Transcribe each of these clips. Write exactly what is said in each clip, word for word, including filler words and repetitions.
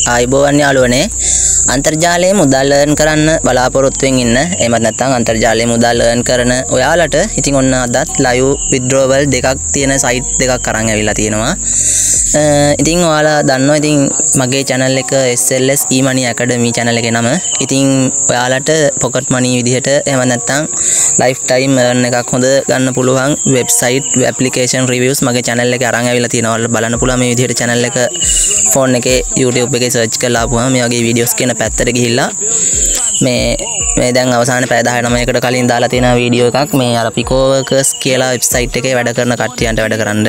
ආයිබෝවන් යාළුවනේ අන්තර්ජාලයේ මුදල් earn කරන්න බලාපොරොත්තුෙන් ඉන්න එහෙමත් නැත්නම් අන්තර්ජාලයේ මුදල් earn කරන ඔයාලට ඉතින් ඔන්න අදත් live withdrawal දෙකක් තියෙන site දෙකක් අරන් ඇවිල්ලා තියෙනවා. ඉතින් ඔයාලා දන්නවා ඉතින් මගේ channel එක S L S E-money academy channel එකේ නම. ඉතින් ඔයාලට pocket money විදිහට එහෙමත් නැත්නම් lifetime earn එකක් හොඳ ගන්න පුළුවන් website application reviews මගේ channel එකේ අරන් ඇවිල්ලා තියෙනවා. ඔයාලා බලන්න පුළුවන් මේ විදිහට channel එක phone එකේ YouTube එකේ search කරලා ආපුවම මේ වගේ videos කියන පැත්තට ගිහිල්ලා මේ මේ දැන් අවසාන පැය දහ නවයකට කලින් දාලා තියෙන වීඩියෝ එකක් මේ අර Pico Workers කියලා වෙබ්සයිට් එකේ වැඩ කරන කට්ටියන්ට වැඩ කරන්න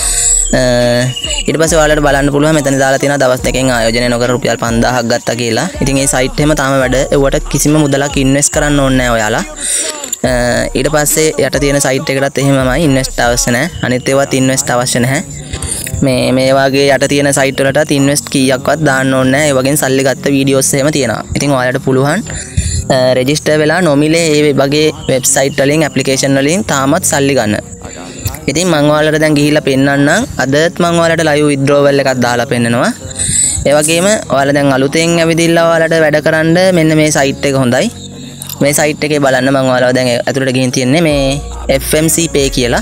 ඊට පස්සේ ඔයාලට බලන්න පුළුවන් මෙතන දාලා තියෙනවා දවස් දෙකෙන් ආයෝජනය නොකර රුපියල් පන්දාහක් ගත්තා කියලා. ඉතින් මේ සයිට් එකම තාම වැඩ ඒවට කිසිම මුදලක් ඉන්වෙස්ට් කරන්න ඕනේ නැහැ ඔයාලා. ඊට පස්සේ යට තියෙන සයිට් එකකටත් එහෙමමයි ඉන්වෙස්ට් අවශ්‍ය නැහැ. අනිත් ඒවාත් ඉන්වෙස්ට් අවශ්‍ය නැහැ. මේ මේ වගේ යට තියෙන සයිට් වලටත් ඉන්වෙස්ට් කීයක්වත් දාන්න ඕනේ නැහැ. ඒ වගේම සල්ලි ගත්ත වීඩියෝස් එහෙම තියෙනවා. ඉතින් ඔයාලට පුළුවන් රෙජිස්ටර් වෙලා නොමිලේ මේ වගේ වෙබ්සයිට් වලින් ඇප්ලිකේෂන් වලින් තාමත් සල්ලි ගන්න. ඉතින් මම ඔයාලට දැන් ගිහිල්ලා පෙන්නන්නම්. අදත් මම ඔයාලට live withdrawal එකක් දාලා පෙන්නනවා. ඒ වගේම ඔයාලා දැන් අලුතෙන් ඇවිදින්න ඔයාලට වැඩ කරන්න මෙන්න මේ සයිට් එක හොඳයි. මේ සයිට් එකේ බලන්න මම ඔයාලව දැන් ඇතුළට ගිහින් තියන්නේ මේ F M C Pay කියලා.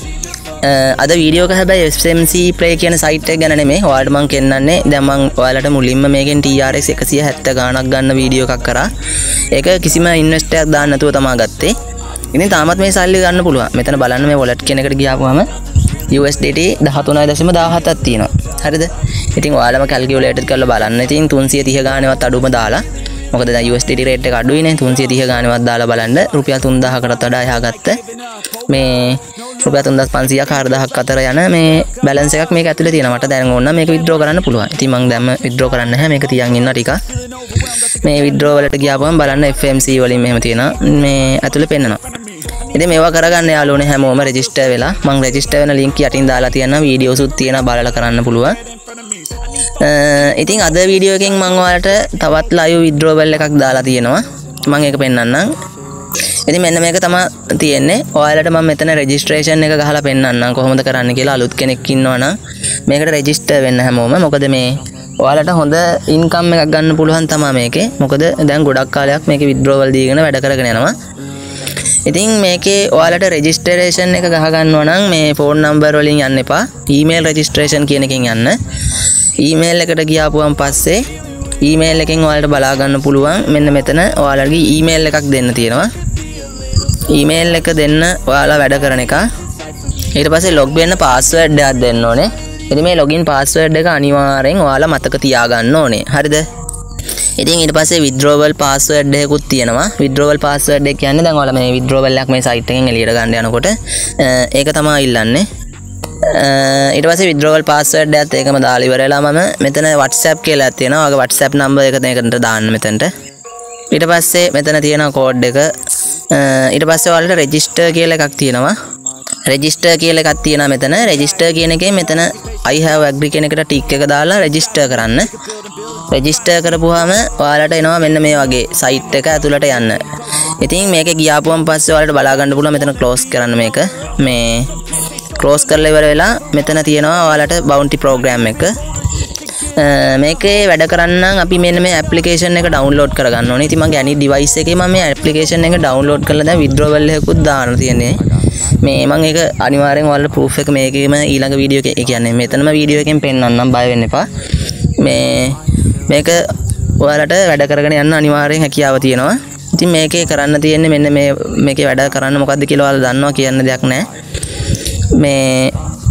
අද වීඩියෝ එක හැබැයි F M C Pay කියන සයිට් එක ගැන නෙමෙයි. ඔයාලට මම කියන්නන්නේ දැන් මම ඔයාලට මුලින්ම මේකෙන් T R X එකසිය හැත්තෑ ගාණක් ගන්න වීඩියෝ එකක් කරා. ඒක කිසිම ඉන්වෙස්ට් එකක් දාන්න නැතුව තමයි ගත්තේ. ඉතින් තාමත් මේ සල්ලි ගන්න පුළුවන්. මෙතන බලන්න මේ wallet කියන එකට ගියාපුවම U S D T දහතුනයි දශම දාහතක් තියෙනවා. හරිද? ඉතින් ඔයාලම calculated කරලා බලන්න. ඉතින් තුන්සිය තිහ ගාණේවත් අඩුම දාලා. මොකද දැන් U S D T rate එක අඩුයිනේ. තුන්සිය තිහ ගාණේවත් දාලා බලන්න. රුපියල් තුන්දාහකටත් වඩා එහා ගත්ත මේ රුපියල් තුන්දාස් පන්සීයක් හාරදාහක් අතර යන මේ balance එකක් මේක ඇතුලේ තියෙනවා. මට දැන් ඕන නම් මේක withdraw කරන්න පුළුවන්. ඉතින් මම දැන් withdraw කරන්න නැහැ. මේක තියන් ඉන්න ටික. මේ withdraw වලට ගියාපුවම බලන්න F M C වලින් මෙහෙම තියෙනවා. මේ ඇතුලේ පෙන්නනවා. ඉතින් මේවා කරගන්න යාළුවනේ හැමෝම රෙජිස්ටර් වෙලා මම රෙජිස්ටර් වෙන link යටින් දාලා තියෙනවා. වීඩියෝස් උත් තියෙනවා බලලා කරන්න පුළුවන්. ඉතින් අද වීඩියෝ එකෙන් මම ඔයාලට තවත් live withdrawal එකක් දාලා තියෙනවා. මම ඒක පෙන්නන්නම්. ඉතින් මෙන්න මේක තමයි තියෙන්නේ. ඔයාලට මම මෙතන registration එක ගහලා පෙන්නන්නම් කොහොමද කරන්න කියලා. අලුත් කෙනෙක් ඉන්නවනම් මේකට register වෙන්න හැමෝම. මොකද මේ ඔයාලට හොඳ income එකක් ගන්න පුළුවන් තමයි මේකේ. මොකද දැන් ගොඩක් කාලයක් මේකේ withdrawal දීගෙන වැඩ කරගෙන යනවා. ඉතින් මේකේ ඔයාලට registration එක ගහ ගන්නවා නම් මේ phone number වලින් යන්න එපා. email registration කියන එකෙන් යන්න. email එකට ගියාපුවම පස්සේ email එකෙන් ඔයාලට බලා ගන්න පුළුවන්. මෙන්න මෙතන ඔයාලගේ email එකක් දෙන්න තියෙනවා. email එක දෙන්න ඔයාලා වැඩ කරන එක. ඊට පස්සේ log වෙන්න password එකක් දෙන්න ඕනේ. ඉතින් මේ login password එක අනිවාර්යෙන් ඔයාලා මතක තියාගන්න ඕනේ. හරිද? ඉතින් ඊට පස්සේ withdrawal password එකකුත් තියෙනවා. withdrawal password එක කියන්නේ දැන් ඔයාලා මේ withdrawal එකක් මේ site එකෙන් එළියට ගන්න යනකොට ඒක තමයි ඉල්ලන්නේ. ඊට පස්සේ withdrawal password එකත් ඒකම දාලා ඉවරලා මම මෙතන WhatsApp කියලා තියෙනවා. ඔයාගේ WhatsApp number එක මේකට දාන්න මෙතනට. ඊට පස්සේ මෙතන තියෙන code එක. ඊට පස්සේ ඔයාලට register කියලා එකක් තියෙනවා. register කියලා එකක් තියෙනවා මෙතන. register කියන එකේ මෙතන I have agree කියන එකට tick එක දාලා register කරන්න. register කරපුවාම ඔයාලට එනවා මෙන්න මේ වගේ site එක ඇතුළට යන්න. ඉතින් මේකේ ගියාපුවම පස්සේ ඔයාලට බලා ගන්න පුළුවන් මෙතන close කරන්න මේක. මේ close කරලා ඉවර වෙලා මෙතන තියෙනවා ඔයාලට bounty program එක. මේකේ වැඩ කරන්න අපි මෙන්න මේ application එක download කරගන්න ඕනේ. ඉතින් මගේ අනිත් device එකේ මම මේ application එක download කරලා දැන් withdrawal එකකුත් දාන්න තියෙන්නේ. මේ මම ඒක අනිවාර්යෙන් ඔයාලට proof එක මේකේම ඊළඟ වීඩියෝ එකේ කියන්නේ මෙතනම වීඩියෝ එකෙන් පෙන්නන්නම් බය වෙන්න එපා. මේ මේක ඔයාලට වැඩ කරගෙන යන්න අනිවාර්යෙන් හැකියාව තියෙනවා. ඉතින් මේකේ කරන්න තියෙන්නේ මෙන්න මේ මේකේ වැඩ කරන්න මොකද්ද කියලා ඔයාලා දන්නවා කියන්න දෙයක් නැහැ. මේ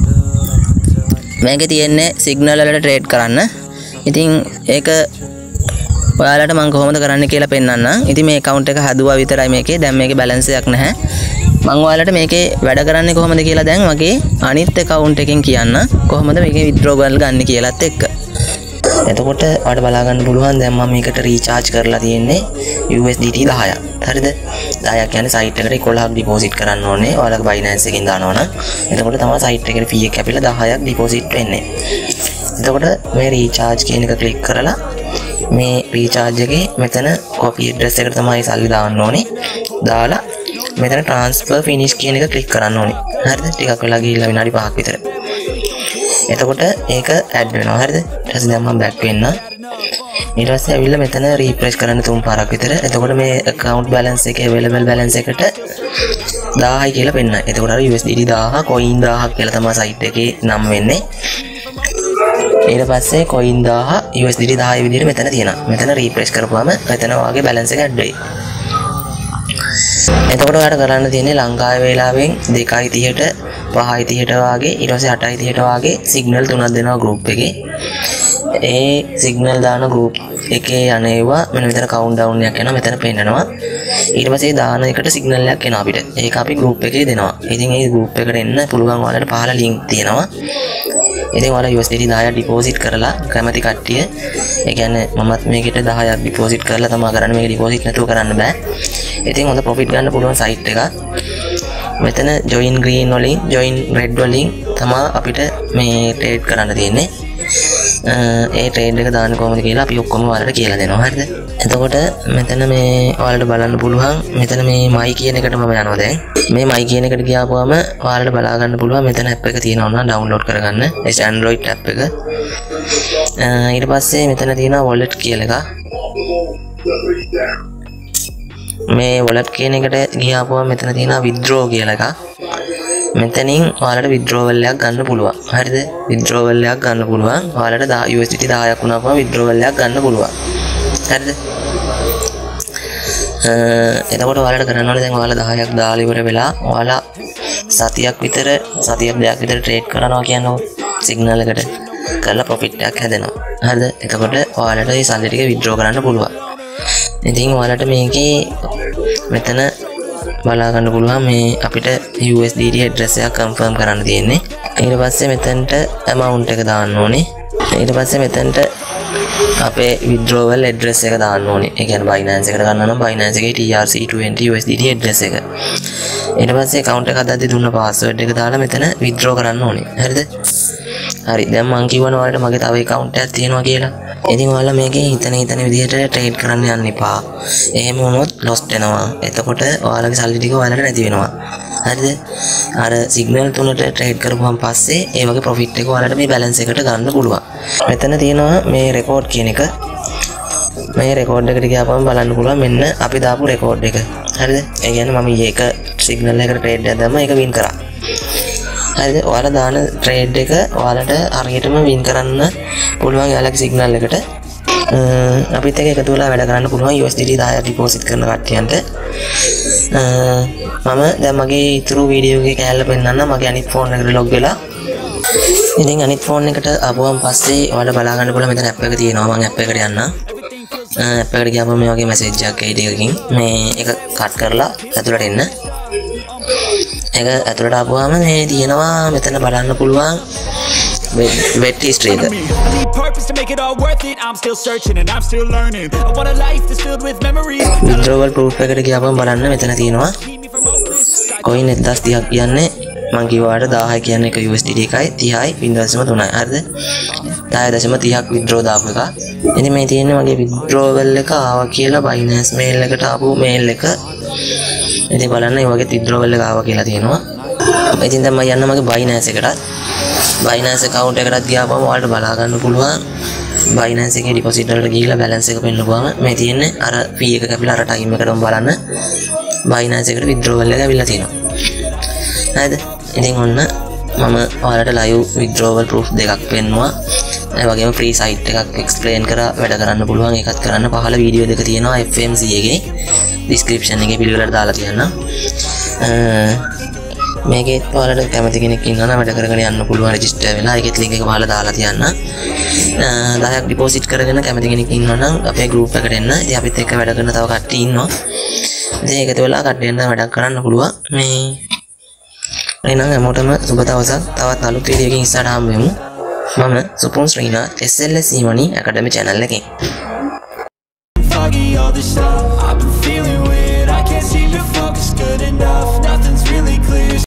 මේකේ තියෙන්නේ සිග්නල් වලට ට්‍රේඩ් කරන්න. ඉතින් ඒක ඔයාලට මම කොහොමද කරන්න කියලා පෙන්නන්නම්. ඉතින් මේ account එක හදුවා විතරයි මේකේ. දැන් මේකේ balance එකක් නැහැ. මම ඔයාලට මේකේ වැඩ කරන්නේ කොහොමද කියලා දැන් මගේ අනිත් account එකෙන් කියන්න. කොහොමද මේකේ withdrawal ගන්න කියලාත් එක්ක. එතකොට ඔයාලට බලා ගන්න පුළුවන් දැන් මම මේකට රීචාර්ජ් කරලා තියෙන්නේ U S D T දහයක්. හරිද? දහයක් කියන්නේ site එකට එකොළහක් deposit කරන්න ඕනේ. ඔයාලගේ Binance එකෙන් දානවා නම්. එතකොට තමයි site එකට fee එක කැපිලා දහයක් deposit වෙන්නේ. එතකොට මේ රීචාර්ජ් කියන එක ක්ලික් කරලා මේ රීචාර්ජ් එකේ මෙතන copy address එකට තමයි සල්ලි දාන්න ඕනේ. දාලා මෙතන transfer finish කියන එක ක්ලික් කරන්න ඕනේ. හරිද? ටිකක් වෙලා ගිහිල්ලා විනාඩි පහක් විතර. එතකොට ඒක ඇඩ් වෙනවා. හරිද? ඊට පස්සේ දැන් මම බෑක් වෙන්න. ඊට පස්සේ ඇවිල්ලා මෙතන රීෆ්‍රෙෂ් කරන්න තුන් පාරක් විතර. එතකොට මේ account balance එකේ available balance එකට දාහයි කියලා පෙන්නයි. එතකොට අර U S D T දාහ coin දාහක් කියලා තමයි site එකේ නම් වෙන්නේ. ඊට පස්සේ coin දාහ U S D T දාහයි විදිහට මෙතන තියෙනවා. මෙතන රීෆ්‍රෙෂ් කරපුවාම මෙතන වාගේ balance එක add වෙයි. එතකොට ඔයාලට කරන්න තියෙන්නේ ලංකාවේ වේලාවෙන් දෙකයි තිහට පහයි තිහට වාගේ ඊට පස්සේ අටයි තිහට වාගේ සිග්නල් තුනක් දෙනවා group එකේ. ඒ සිග්නල් දාන group එකේ යන්නේවා මෙන්න මෙතන count down එකක් යනවා මෙතන පෙන්නනවා. ඊට පස්සේ දාන එකට සිග්නල් එකක් එනවා අපිට. ඒක අපි group එකේ දෙනවා. ඉතින් ඒ group එකට එන්න පුළුවන් ඔයාලට පහළ link තියෙනවා. ඉතින් ඔයාලා U S D T දාහක් ඩිපොසිට් කරලා කැමති කට්ටිය ඒ කියන්නේ මමත් මේකට දහයක් ඩිපොසිට් කරලා තමයි කරන්නේ. මේක ඩිපොසිට් නැතුව කරන්න බෑ. ඉතින් හොඳ ප්‍රොෆිට් ගන්න පුළුවන් සයිට් එකක්. මෙතන join green වලින් join red වලින් තමයි අපිට මේ ට්‍රේඩ් කරන්න තියෙන්නේ. ඒ ට්‍රේඩ් එක දාන්න කොහොමද කියලා අපි ඔක්කොම ඔයාලට කියලා දෙනවා. හරිද? එතකොට මෙතන මේ ඔයාලට බලන්න පුළුවන් මෙතන මේ my කියන එකට මම යනවා දැන්. මේ my කියන එකට ගියාපුවම ඔයාලට බලා ගන්න පුළුවන් මෙතන app එක තියෙනවා නම් download කරගන්න. ඒ Android app එක. ඊට පස්සේ මෙතන තියෙනවා wallet කියලා එකක්. මේ wallet කියන එකට ගියාපුවම මෙතන තියෙනවා withdraw කියලා එකක්. මෙතනින් ඔයාලට withdrawal එකක් ගන්න පුළුවන්. හරිද? withdrawal එකක් ගන්න පුළුවන්. ඔයාලට U S D T දාහක් වුණාම withdrawal එකක් ගන්න පුළුවන්. හරිද? එතකොට ඔයාලට කරන්න ඕනේ දැන් ඔයාලා දහයක් දාලා ඉවර වෙලා ඔයාලා සතියක් විතර සතියක් දෙකක් විතර ට්‍රේඩ් කරනවා කියනවා සිග්නල් එකට කරලා ප්‍රොෆිට් එකක් හැදෙනවා. හරිද? එතකොට ඔයාලට මේ සල්ලි ටික withdraw කරන්න පුළුවන්. ඉතින් ඔයාලට මේකේ මෙතන බලා ගන්න පුළුවන් මේ අපිට U S D T address එක confirm කරන්න තියෙන්නේ. ඊට පස්සේ මෙතනට amount එක දාන්න ඕනේ. ඊට පස්සේ මෙතනට අපේ withdrawal address එක දාන්න ඕනේ. ඒ කියන්නේ Binance එකට ගන්න නම් Binance එකේ T R C twenty U S D T address එක. ඊට පස්සේ account එක හදද්දි දුන්න password එක දාලා මෙතන withdraw කරන්න ඕනේ. හරිද? හරි. දැන් මම කියවන ඔයාලට මගේ තව account එකක් තියෙනවා කියලා. ඉතින් ඔයාලා මේකේ හිතන හිතන විදිහට ට්‍රේඩ් කරන්න යන්න එපා. එහෙම වුණොත් lost වෙනවා. එතකොට ඔයාලගේ සල්ලි ටික ඔයාලට නැති වෙනවා. හරිද? අර සිග්නල් තුනට ට්‍රේඩ් කරපුවාන් පස්සේ ඒ වගේ ප්‍රොෆිට් එක ඔයාලට මේ බැලන්ස් එකට ගන්න පුළුවන්. මෙතන තියෙනවා මේ රෙකෝඩ් කියන එක. මේ රෙකෝඩ් එකට ගියාපම බලන්න පුළුවන් මෙන්න අපි දාපු රෙකෝඩ් එක. හරිද? ඒ කියන්නේ මම ඊයේක සිග්නල් එකකට ට්‍රේඩ් එකක් දැම්මා ඒක වින් කරා. හරිද? ඔයාලා දාන ට්‍රේඩ් එක ඔයාලට හරියටම වින් කරන්න පුළුවන් යාලගේ සිග්නල් එකට. අපිත් එක්ක එකතු වෙලා වැඩ කරන්න පුළුවන් U S D T දාහක් ඩිපොසිට් කරන කට්ටියන්ට. මම දැන් මගේ ඊතුරු වීඩියෝ එකේ කැලල පෙන්නන්න මගේ අනිත් ෆෝන් එකට ලොග් වෙලා. ඉතින් අනිත් ෆෝන් එකට ආපුවම පස්සේ ඔයාලා බලා ගන්න පුළුවන් මෙතන app එක තියෙනවා. මම app එකට යන්න. app එකට ගියාම මේ වගේ මැසේජ් එකක් එයි ටිකකින් මේ එක කට් කරලා ඇතුළට එන්න. ඒක ඇතුළට ආපුවාම මේ තියෙනවා මෙතන බලන්න පුළුවන් wet history එක. withdrawal proof එකට ගියාම බලන්න මෙතන තියෙනවා coin එකදාස් තිහක් කියන්නේ මං කිව්වාට දාහයි කියන්නේ එක U S D T එකයි තිහයි බිංදුව දශම තුනයි. හරිද? දාහයි දශම තිහක් withdraw දාපු එක. ඉතින් මේ තියෙන්නේ මගේ withdrawal එක ආවා කියලා Binance mail එකට ආපු mail එක. ඉතින් බලන්න මේ වගේ withdrawal එක ආවා කියලා තියෙනවා. ඉතින් දැන් මම යන්න මගේ Binance එකට. Binance account එකකට ගියාම ඔයාලට බලා ගන්න පුළුවන් Binance එකේ deposit වලට ගිහිල්ලා balance එක පෙන්නපුවාම මේ තියෙන්නේ අර fee එක කැපිලා අර time එකටම බලන්න Binance එකට withdrawal එක ඇවිල්ලා තියෙනවා. හරිද? ඉතින් ඔන්න මම ඔයාලට live withdrawal proof දෙකක් පෙන්නුවා. ඒ වගේම free site එකක් explain කරා වැඩ කරන්න පුළුවන්. ඒකත් කරන්න පහළ වීඩියෝ දෙක තියෙනවා F M C එකේ description එකේ පිළිවෙලට දාලා තියන්න. මේකෙත් ඔයාලට කැමති කෙනෙක් ඉන්නවා නම් වැඩ කරගෙන යන්න පුළුවන් register වෙලා. ඒකෙත් link එක පහළ දාලා තියන්න. දහයක් deposit කරගෙන කැමති කෙනෙක් ඉන්නවා නම් අපේ group එකට එන්න. ඉතින් අපිත් එක්ක වැඩ කරන තව කට්ටිය ඉන්නවා. ඉතින් ඒකත් වෙලා කට්ටියෙන් වැඩ කරන්න පුළුවන්. මේ එහෙනම් හැමෝටම සුබ දවසක්. තවත් අලුත් වීඩියෝ එකකින් ඉස්සරහට හම්බ වෙමු. මම Supun Srinath S L S E Money Academy channel එකෙන්.